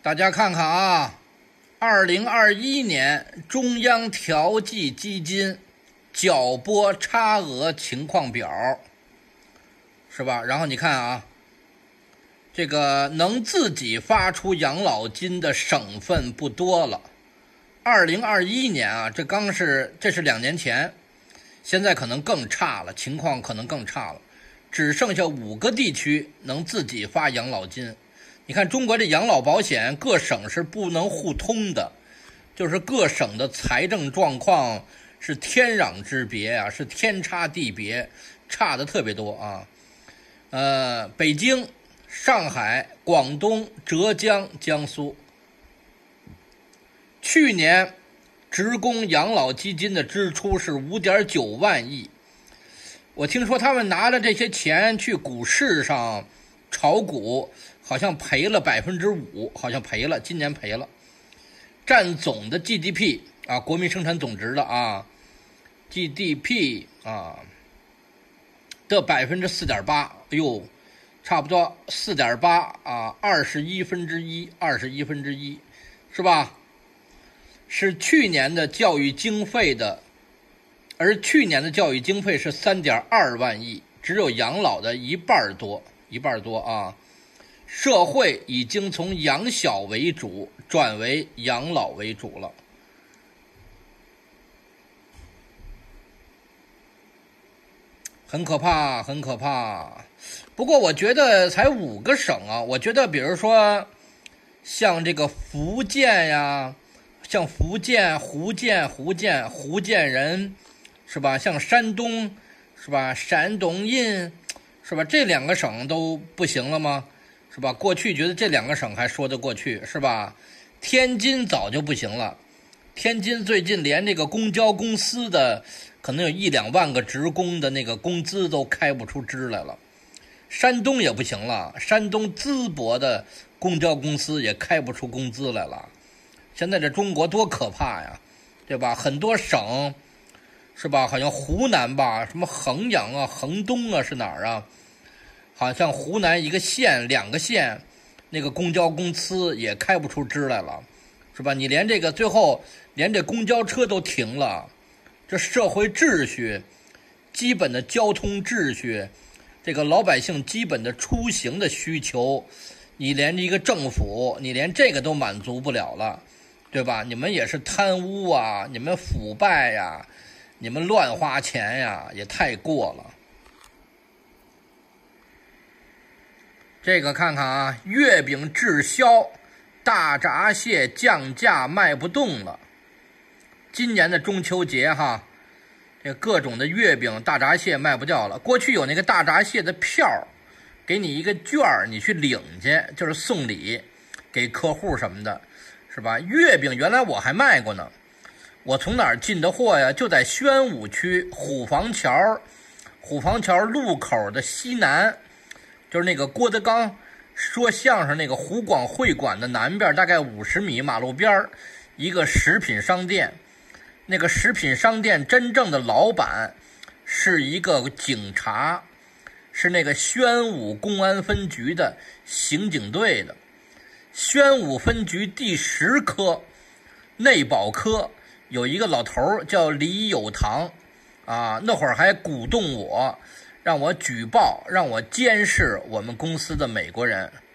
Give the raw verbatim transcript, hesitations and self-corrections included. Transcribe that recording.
大家看看啊，二零二一年中央调剂基金缴拨差额情况表，是吧？然后你看啊，这个能自己发出养老金的省份不多了。二零二一年啊，这刚是这是两年前，现在可能更差了，情况可能更差了，只剩下五个地区能自己发养老金。你看中国这养老保险各省是不能互通的，就是各省的财政状况是天壤之别啊，是天差地别，差的特别多啊。呃，北京、上海、广东、浙江、江苏，去年职工养老基金的支出是 五点九万亿。我听说他们拿了这些钱去股市上炒股，好像赔了 百分之五， 好像赔了，今年赔了，占总的 G D P 啊，国民生产总值的啊 G D P 啊的 百分之四点八， 哎呦，差不多 四点八 啊，二十一分之一，二十一分之一，是吧？是去年的教育经费的，而去年的教育经费是 三点二万亿，只有养老的一半多，一半多啊。社会已经从养小为主转为养老为主了。很可怕，很可怕。不过我觉得才五个省啊，我觉得比如说像这个福建呀，像福建、福建、福建、福建人，是吧？像山东，是吧？山东人，是吧？这两个省都不行了吗？是吧？过去觉得这两个省还说得过去，是吧？天津早就不行了，天津最近连这个公交公司的可能有一两万个职工的那个工资都开不出支来了。山东也不行了，山东淄博的公交公司也开不出工资来了。现在这中国多可怕呀，对吧？很多省，是吧？好像湖南吧，什么衡阳啊、衡东啊，是哪儿啊？好像湖南一个县、两个县，那个公交公司也开不出支来了，是吧？你连这个最后连这公交车都停了，这社会秩序、基本的交通秩序，这个老百姓基本的出行的需求，你连一个政府，你连这个都满足不了了，对吧？你们也是贪污啊，你们腐败呀，你们乱花钱呀，也太过了。这个看看啊，月饼滞销，大闸蟹降价卖不动了。今年的中秋节哈，这各种的月饼、大闸蟹卖不掉了。过去有那个大闸蟹的票，给你一个券儿，你去领去，就是送礼给客户什么的，是吧？月饼原来我还卖过呢，我从哪儿进的货呀？就在宣武区虎坊桥，虎坊桥路口的西南。就是那个郭德纲说相声那个湖广会馆的南边大概五十米马路边一个食品商店，那个食品商店真正的老板是一个警察，是那个宣武公安分局的刑警队的。宣武分局第十科内保科有一个老头叫李有堂啊，那会儿还鼓动我，让我举报，让我监视我们公司的美国人。